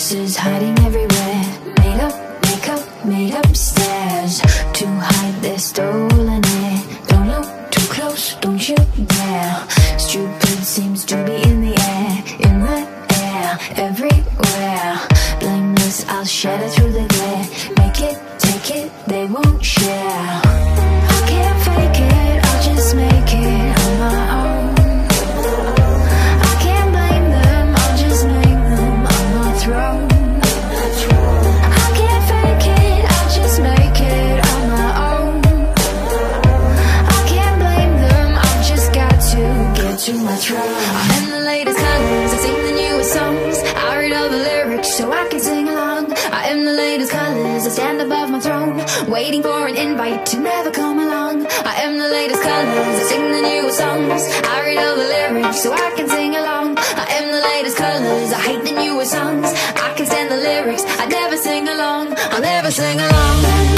Ghosts hiding everywhere, made up makeup, made up stairs to hide their stolen air. Don't look too close, don't you dare. Stupid seems to be in the air, everywhere. Blameless, I'll shatter through the glare. Make it, take it, they won't share. I can't fake it, I'll just make it on my own. I can't blame them, I'll just make them on my throne. I can't fake it, I'll just make it on my own. I can't blame them, I've just got to get to my throne. I am the latest colors, I sing the newest songs. I read all the lyrics so I can sing along. I am the latest colors, I stand above my throne, waiting for an invite to never come along. I am the latest colors, I sing the newest songs. I read all the lyrics so I can sing along. I am the latest colors, I hate the newest songs. I can stand the lyrics, I never sing along, I'll never sing along.